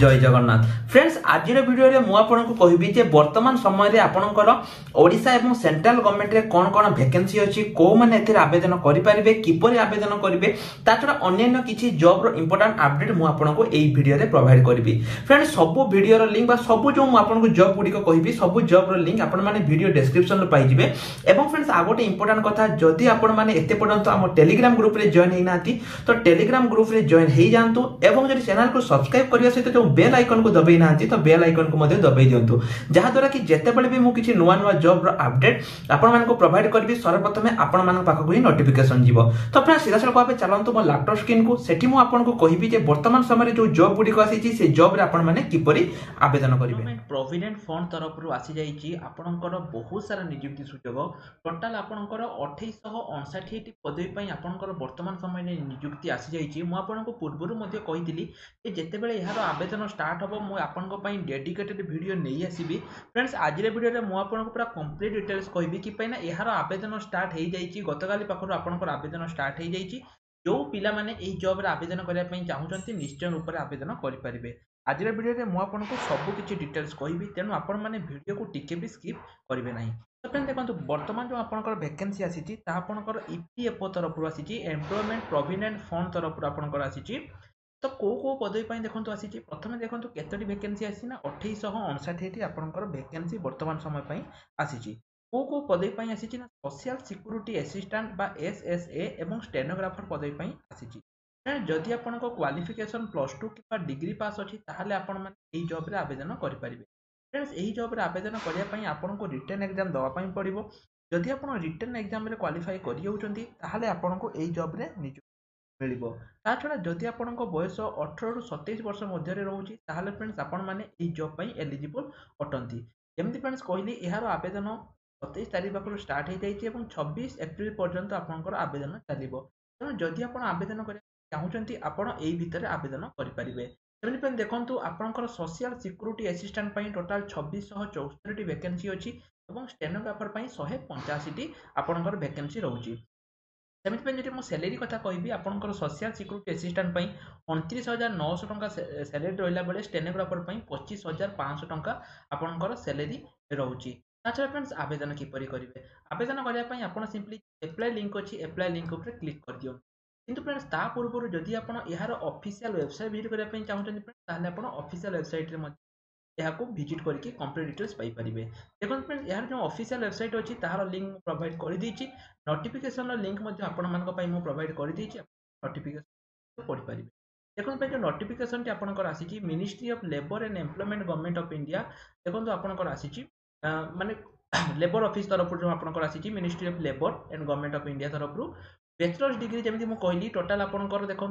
जय जगन्नाथ फ्रेंड्स आज वीडियो में मुझे कहबी जे वर्तमान समय आपणकर ओडिशा एवं सेंट्रल गवर्नमेंट रे कौन कौन वैकेंसी अच्छी को मैंने एथिर आवेदन करेंगे किपर आवेदन करेंगे छड़ा अन्य किसी जॉब रो इंपोर्टेंट अपडेट मुझे आपको यही वीडियो रे प्रोवाइड करी फ्रेंड्स सब वीडियो लिंक सब जो मुझे जॉब गुड़िक कहि सब जॉब लिंक आपण माने वीडियो डिस्क्रिप्शन पाइबे। एवं फ्रेंड्स आ गोटे इंपोर्टेंट कथा जदि आपण माने एते पर्यंत हम टेलीग्राम ग्रुप रे जॉइन हेना तो टेलीग्राम ग्रुप रे जॉइन हो जातु एवं जदि चैनल को सब्सक्राइब करने सहित जो बेल आइकन को दबाई ना तो बेल आइकन को दबाई दिंतु जहाद्वारा कि जितेबाला भी मुझे किसी नुआ नुआ जॉब अपडेट आपण प्रोवाइड करी सर्वप्रथम आपण मान पाखक ही नोटिफिकेशन जीव। तो अपना सीधा सड़क भाव चलतु मो लैपटॉप स्क्रीन को सेठी मु आपको कहबी वर्तमान समय जो जॉब गुड़िक आसी से जॉब रे आपण माने किपरि आवेदन करेंगे। प्रोविडेंट फंड तरफ आसी जाइए आपणकर बहुत सारा नियुक्ति सुजोग टोटाल आपणकर 2859 पदवी आपणकर वर्तमान समय नियुक्ति आसी जाइए। मु आपको पूर्व कही जितेबाला यार आवेदन स्टार्ट हम मुझे डेडिकेटेड वीडियो नहीं आसबि। फ्रेंड्स आज वीडियो में मुझे पूरा कंप्लीट डिटेल्स कहबी कि यार आवेदन स्टार्ट हो जाइए गतकाली पाखर आपंकर आवेदन स्टार्ट हो जाइए। जो पिला माने एही जॉब रे आवेदन करने चाहूँगी निश्चय रूप से आवेदन करेंगे। आज वीडियो में मुझे सब किसी डिटेल्स कहबी तेणु आपण मैंने वीडियो को टिके भी स्किप करेंगे ना। तो फ्रेंड देखो वर्तमान जो आपंकर वैकेंसी आसी आपंकर ईपीएफओ तरफ आसी एम्प्लॉयमेंट प्रोविडेंट फंड तरफ आपंकर आसी तो को पदवी देखो आसी प्रथम देखो केतोटी वैकेंसी आसी ना 2859 आपंकर वैकेंसी वर्तमान समय आसी को पदवी आसी ना सोशल सिक्यूरिटी असिस्टेंट बा एसएसए एवं स्टेनोग्राफर पदवी आसी। जदि आपण क्वालिफिकेशन +2 कि डिग्री पास अच्छी ताहले आपण माने एही जॉब रे आवेदन करेंगे। फ्रेंड्स एही जॉब रे आवेदन करने आपन को रिटन एग्जाम दवाई पड़ो। जदि आप रिटन एग्जाम रे क्वालिफाई करियौचंती ताहले आपन को एही जॉब रे नियुक्ति मिलिबो। ता छडा जदि आपन को बयस 18 रु 27 वर्ष मध्य रे रहउची ताहले फ्रेंड्स आपण माने एही जॉब पई एलिजिबल अटंती। जेमति फ्रेंड्स कहली एहार आवेदन 27 तारिख पाखरु स्टार्ट हो जाइए और 26 एप्रिल पर्यंत आपनकर आवेदन चलिबो। तेणु जदि आपण आवेदन करे चाहूँगी आपण एही भितर आवेदन करेंगे। सेमती देखो आपंकर social security assistant total 2674 vacancy अच्छी और स्टेनोग्राफर 185 आपंकर वैकेंसी रोचे। सेमती जब मुझे सैलरी कथा कहि आपंकर सोशल सिक्यूरिटी असिस्टेंट 29,900 टंका सैलरी रहा बेले स्टेनोग्राफर 25,500 टंका आपंकर सैलरी रोचे। छड़ा फ्रेंड्स आवेदन किपरि करेंगे आवेदन करने आप सिंपली एप्लाई लिंक अच्छी एप्लाई लिंक उपर क्लिक कर दियो। किंतु फ्रेंड्स ता पूर्व जदि आप यार ऑफिशियल वेबसाइट विजिट करने चाहते फ्रेंड्स ऑफिशियल वेबसाइट रे को विजिट करके कंप्लीट डिटेल्स पाई परिबे। देखो फ्रेंड्स यार जो ऑफिशियल वेबसाइट अच्छी तार लिंक प्रोवाइड कर देछि नोटिफिकेशन लिंक आपण मानक पई मु प्रोवाइड कर देछि नोटिफिकेशन पढ़ी परिबे। देखो फ्रेंड्स जो नोटिफिकेशन टी आपनकर आसी ministry of labour and employment government of India देखो आपनकर आसी माने लेबर ऑफिस तरफ जो आपनकर आसी ministry of labour and government of India तरफ बैचलर्स डिग्री जमी मुझे कहली टोटाल आपंकर देखो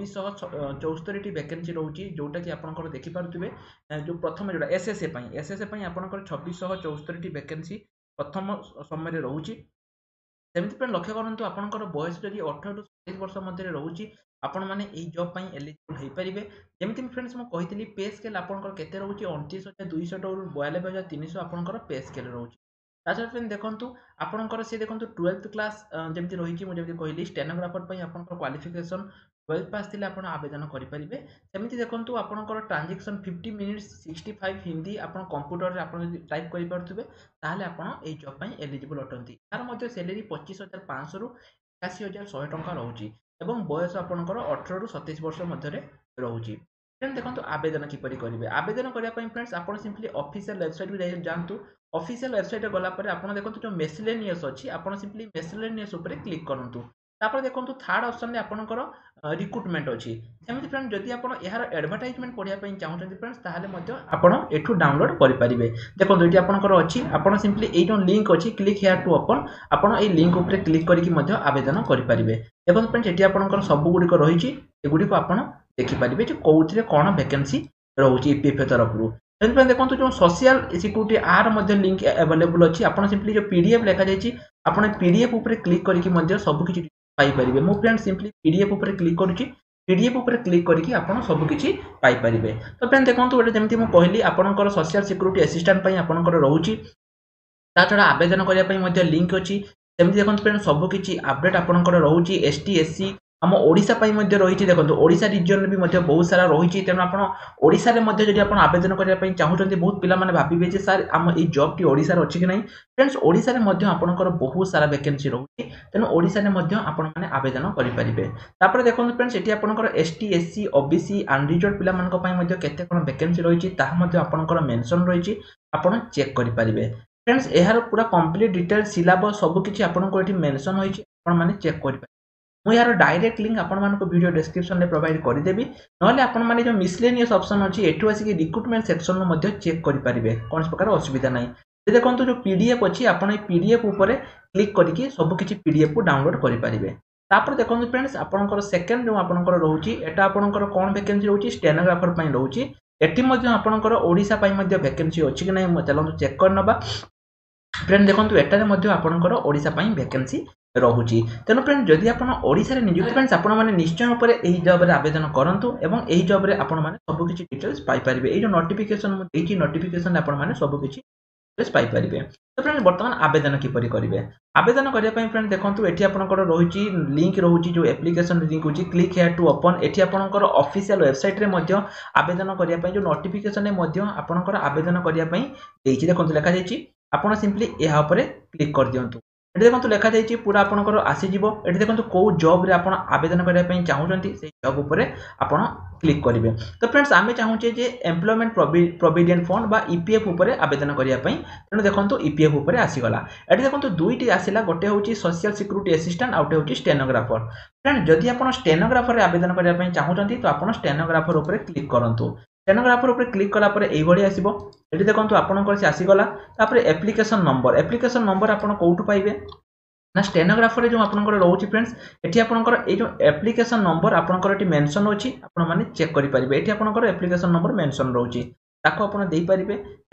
2674 वैकेंसी रोचे जोटा कि आपंकर देखिपे जो प्रथम जोड़ा एसएसए आपंकर 2674 वैकेंसी प्रथम समय रोचे। सेमती लक्ष्य करूँ आपंकर बयस जब 18 रु 27 वर्ष मध्य रोचे आपण मैंने जॉब पर एलिजिबल हो पारे। जमी फ्रेंड्स मुझे कही पे स्केल आपंकर केते रोचे 29,200 टू 92,300 आपंकर पे स्केल रोचे। फ्रेंड देखो आपंकर सी देखो 12th क्लास जमी रही मुझे कहली स्टेनोग्राफर आपंकर क्वालिफिकेशन 12th पास थी आप आवेदन करेंगे। सेमती देखो आपंकर ट्रांजेक्शन 50 मिनिट्स 65 हिंदी आप कंप्यूटर रे आप टाइप करेंगे ताहले आप जॉब पर एलिजिबल अटंती। यार सैलरी 25,500 रु 81,100 टंका रोचे और बयस आपंकर 18 रु 27 वर्ष मध्य रोचे। फ्रेंड देखो आवेदन किपरि करेंगे आवेदन करने फ्रेंड्स आप सिंपली ऑफिशियल वेबसाइट भी जातु। ऑफिशियल वेबसाइट गलापर आप देखो जो मेसिलेनियस अच्छी आप सिंपली मेसिलेनियस उपर क्लिक करूँ। तापर देखो थर्ड ऑप्शन में आपंकर रिक्रुटमेंट अच्छी सेमती फ्रेंड जदि आप यार एडवर्टाइजमेंट पढ़ाई चाहते फ्रेंड्स ताहले आप एठू डाउनलोड करेंगे। देखो ये आपंकर अच्छी आप सिंपली ये जो लिंक अच्छी क्लिक हेयर टू ओपन आप लिंक उपर क्लिक करके आवेदन करेंगे। देखो फ्रेंड्स ये आपंकर सबुगुड़िक रही एगुड़िक आप देखिपारे कौन कौन वैकेंसी रोचे ईपीएफओ तरफ। देखो जो सोशल सिक्यूरिटी आर लिंक अवेलेबल अच्छी आप सिंपली जो पीडीएफ लिखा जाइए आप पीडीएफ उपर क्लिक करके सबकि पाइपर। मु फ्रेंड सिंपली पीडीएफ उपर क्लिक करुँची पीडीएफ उपर क्लिक करके आप सबकि पाइपर। तो फ्रेंड देखो जमी मुझे कहली आपंकर सोशल सिक्यूरिटी असिस्टेंट आपंकर रोचे छड़ा आवेदन करने लिंक अच्छी सेमती देखो फ्रेंड सबकि अपडेट आपंकर रोचे एसटी एससी आम ओडिशा पई मध्ये रही देखो ओडिशा रिजन भी मध्ये बहुत सारा रही तेणु आप ओडिशा रे मध्ये जदि आप आवेदन करने चाहते बहुत पिला माने भाबिबे जे सर आम ई जॉब टी ओडिशा रे अछि कि नहीं फ्रेंड्स ओडिशा रे मध्ये आपनकर बहुत सारा वैकेंसी रही तेणु ओडिशा रे मध्ये आपण माने आवेदन करि परिबे तापर देखो फ्रेंड्स एटी आपनकर एसटी एससी ओबीसी अनरिजर्व पिला मानक पई मध्ये केते कोन वैकेंसी रही ताहा मध्ये आपनकर मेंशन रही आपण चेक करि परिबे फ्रेंड्स एहार पूरा कंप्लीट डिटेल सिलेबस सब किछि आपनको एठी मेंशन होइछि आपण माने चेक करि मु यार डायरेक्ट लिंक आपण मानको वीडियो डिस्क्रिप्शन में प्रोवाइड कर देबी नले आपण माने जो मिसलेनियस ऑप्शन अछि एठु आसी रिक्रूटमेंट सेक्शन में मध्ये चेक करि परिबे कोन प्रकार असुविधा नै देखंतु जो पीडीएफ अछि आपण ए पीडीएफ ऊपर क्लिक करके सब किछि पीडीएफ को डाउनलोड करि परिबे तापर देखंतु फ्रेंड्स आपनकर सेकंड जो आपनकर रहउछि एटा आपनकर कोन वैकेंसी रहउछि स्टेनोग्राफर पई रहउछि एठी मध्ये आपनकर ओडिशा पई मध्ये वैकेंसी अछि कि नै चलंतु चेक करनबा फ्रेंड देखंतु एटारे मध्ये आपनकर ओडिशा पई वैकेंसी रहुची तेनो फ्रेंड जदि आपण ओडिसा रे नियुक्त फ्रेंड्स आपण माने निश्चय ऊपर एही जॉब रे आवेदन करंतु एवं एही जॉब रे आपण माने सब किछि डिटेल्स पाई परिबे एही जो नोटिफिकेशन मु देछि नोटिफिकेशन आपण माने सब किछि डिटेल्स पाई परिबे तो फ्रेंड वर्तमान आवेदन किपरि करिवे आवेदन करिया पई फ्रेंड देखंतु एठी आपनकर रहुची लिंक रहुची जो एप्लीकेशन लिंक होची क्लिक हियर टू ओपन एठी आपनकर ऑफिशियल वेबसाइट रे मध्ये आवेदन करिया पई जो नोटिफिकेशन रे मध्ये आपनकर आवेदन करिया पई देछि देखंतु लेखा जायछि आपण सिंपली एहा ऊपर क्लिक कर दियंतु एठी देखंतु लेखा जायछि पूरा आपनकर आसी जिवो एठी देखंतु को जॉब रे आपण आवेदन करिया पई चाहुचंती से जॉब ऊपर आपण क्लिक करिवे तो फ्रेंड्स आमे चाहुचे जे एम्प्लॉयमेंट प्रोविडेंट फंड बा ईपीएफ ऊपर आवेदन करिया पई तेनु देखंतु ईपीएफ ऊपर आसी गला एठी देखंतु दुईटी आसीला गोटे होची सोशल सिक्युरिटी असिस्टेंट आउटे होची स्टेनोग्राफर फ्रेंड जदि आपण स्टेनोग्राफर रे आवेदन करिया पई चाहुचंती तो आपण स्टेनोग्राफर ऊपर क्लिक करंतु स्टेनोग्राफर ऊपर क्लिक कला पर एई भली आसीबो एठी देखंतु आपनकर से आसी गला तापर एप्लीकेशन नंबर आपण कोउटु पाइबे ना स्टेनोग्राफर रे जो आपनकर रहउची फ्रेंड्स एठी आपनकर ए जो एप्लीकेशन नंबर आपनकर एठी मेंशन होची आपण माने चेक करि परिबे एठी आपनकर एप्लीकेशन नंबर मेंशन रहउची ताको आपण देई परिबे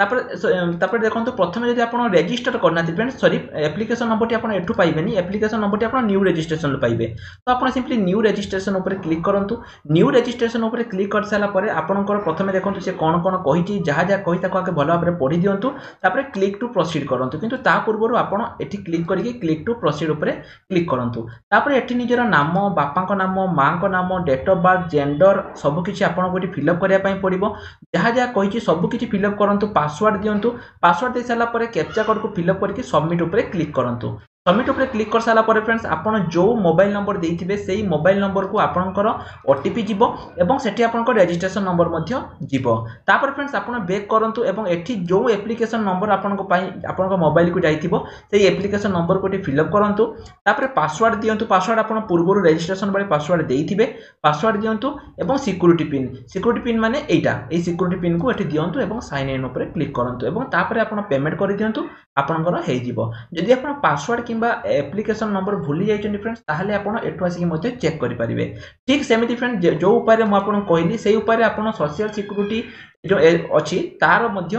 तापर देखंतु प्रथमे जदि आपण रजिस्टर करना फ्रेंड्स सॉरी एप्लीकेशन नंबर टी आपण एठु पाइबेनी एप्लीकेशन नंबर टी आपण न्यू रजिस्ट्रेशन पाइबे तो आपण सिंपली न्यू रजिस्ट्रेशन ऊपर क्लिक करंतु न्यू रजिस्ट्रेशन ऊपर क्लिक कर साला परे आपनकर प्रथमे देखंतु से कोन कोन कहिची जहा जहा कहि ताको आके भलो भाबरे पढि दियंतु तापर क्लिक टू प्रोसीड करंतु किंतु ता पूर्वरु आपण एठी क्लिक करके क्लिक टू प्रोसीड ऊपर क्लिक करंतु तापर एठी निजर नाम बापा को नाम मां को नाम डेट ऑफ बर्थ जेंडर सब किछि आपण कोठी फिल अप करिया पई पड़िबो जहा जहा कहिची सब किछि फिल अप करंतु पासवर्ड दियंतु पासवर्ड दे साला परे कैप्चा कोड को फिल अप करके सबमिट ऊपर क्लिक करंतु सबमिट ऊपर क्लिक कर साला परे फ्रेंड्स आपण जो मोबाइल नंबर देइथिबे सेही मोबाइल नंबर को आपनकर ओटीपी जिवो एवं सेठी आपनकर रजिस्ट्रेशन नंबर मध्य जिवो तापर फ्रेंड्स आपण बैक करंतु एवं एठी जो एप्लीकेशन नंबर आपनको पाई आपनकर मोबाइल को जाइथिबो सेही एप्लीकेशन नंबर को फिल अप करंतु तापर पासवर्ड दियंतु पासवर्ड आपण पूर्वरु रजिस्ट्रेशन बारे पासवर्ड देइथिबे पासवर्ड दियंतु एवं सिक्युरिटी पिन माने एटा ए सिक्युरिटी पिन को एठी दियंतु एवं साइन इन ऊपर क्लिक करंतु एवं तापर आपण पेमेंट करि दियंतु आपनकर हेइ जिवो जदि आपण पासवर्ड किंबा एप्लीकेशन नंबर भूली जाइछन फ्रेंड्स ताहाले आपण एठु आसी मध्ये चेक करि परिबे ठीक सेमिति फ्रेंड जो उपाय रे म आपण कहली सेही उपाय रे आपण सोशल सिक्युरिटी जो अछि तार मध्ये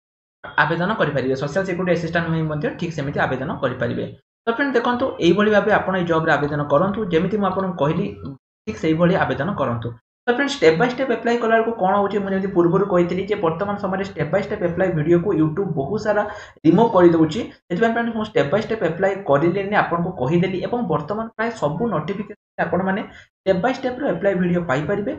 आवेदन करि परिबे सोशल सिक्युरिटी असिस्टेंट में मध्ये ठीक सेमिति आवेदन करि परिबे तो फ्रेंड देखंतु एई भली भाबे आपण ए जॉब रे आवेदन करंतु जेमिति म आपण कहली ठीक सेही भली आवेदन करंतु तो friend step by step apply कला को कोन होची म जेमि पूर्वरु कहितली जे वर्तमान समय step by step apply video को YouTube बहुत सारा रिमूव कर दोची एतबा फ्रेंड हम स्टेप बाय स्टेप अप्लाई करिले ने आपन को कहि देली एवं वर्तमान प्राय सब नोटिफिकेशन आपन माने स्टेप बाय स्टेप रो अप्लाई वीडियो पाई परिबे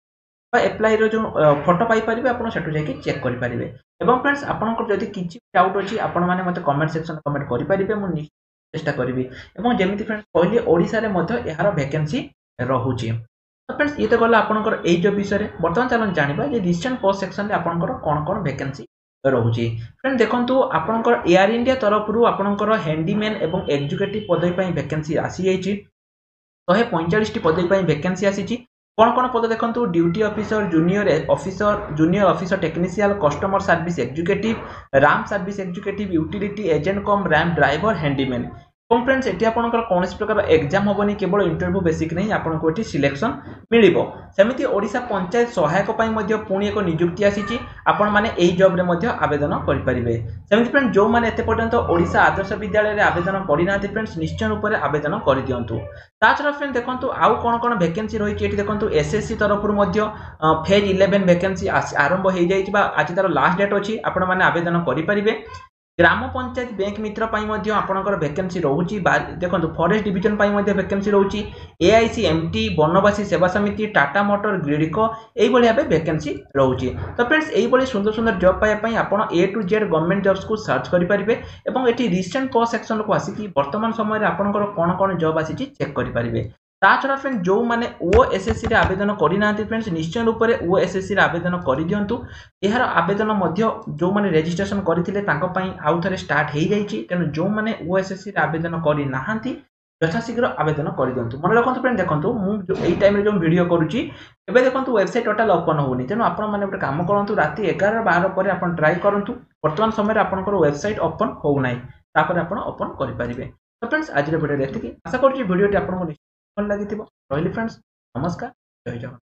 बा अप्लाई रो जो फोटो पाई परिबे आपन सेटु जाके चेक करि परिबे एवं फ्रेंड्स आपन को जदी किछि डाउट अछि आपन माने मते कमेंट सेक्शन में कमेंट करि परिबे मु चेष्टा करबी एवं जेमिति फ्रेंड्स कहली ओडिसा रे मध्ये एहार वैकेंसी रहउची तो फ्रेंड्स ये तो गला आपनकर ए जॉब विषय रे वर्तमान चलन जानिबा जे रिसेंट पोस्ट सेक्शन रे आपनकर कोन कोन वैकेंसी रहउची फ्रेंड देखंतु आपनकर एयर इंडिया तरफ रु आपनकर हैंडीमैन एवं एग्जीक्यूटिव पदवी पई वैकेंसी आसी जाईची 145 टी पदवी पई वैकेंसी आसीची कोन कोन पद देखंतु duty officer junior officer technician customer service executive ramp service executive utility agent cum ramp driver handyman friends एटी आपनकर कोनोसी प्रकार एग्जाम होबनी केवल इंटरव्यू बेसिक नहीं आपनको एटी सिलेक्शन मिलिबो सेमिति ओडिसा पंचायत सहायक पई मध्ये पुणी एक नियुक्ति आसीची आपण माने एई जॉब रे मध्ये आवेदन करि परिबे सेमिति फ्रेंड जो माने एते पर्यंत ओडिसा आदर्श विद्यालय रे आवेदन करि नाथि फ्रेंड्स निश्चय ऊपर आवेदन करि दियंतु ताछरा फ्रेंड देखंतु आउ कोन कोन वैकेंसी रही एटी देखंतु एसएससी तरफ रु मध्ये फेज 11 वैकेंसी आरंभ हे जाईची बा आज तार लास्ट डेट अछि आपण माने आवेदन करि परिबे ग्राम पंचायत बैंक मित्र आपंकर भैकेंसी रोचे देखो फॉरेस्ट डिविजन भैकेंसी रोचे AICMT बनवासी सेवा समिति टाटा मोटर ग्रिडको यही भाव भैकेंसी रोचे। तो फ्रेंड्स यही सुंदर सुंदर जॉब पाइबापी आप A to Z government jobs को सर्च करेंगे और ये रिसेंट पोस्ट सेक्शन को आसिक वर्तमान समय आपंकर कौन कौन जॉब आसी चेक करेंगे। ताछड़ा फ्रेंड जो मैंने OSSC रे आवेदन करना फ्रेंड्स निश्चय रूप से OSSC रे आवेदन कर दिंतु। यार आवेदन जो मैंने रजिस्ट्रेशन करते आउ थे स्टार्ट हो जाइए तेणु जो मैंने OSSC रे आवेदन करना यथाशीघ्र आवेदन कर दिंतु। मन रखु फ्रेंड देखो मुझे टाइम जो वीडियो करुँची एवं देखो वेबसाइट टोटाल ओपन होनी तेणु आपने गोटे कम करूँ राति 11-12 पर आप ट्राए करूँ वर्तमान समय आपंकर वेबसाइट ओपन होना आप ओपन करेंगे। तो फ्रेंड्स आज वीडियो देखिए आशा करुँच वीडियो आपको भल लगी रही फ्रेंड्स नमस्कार जय जगन्नाथ।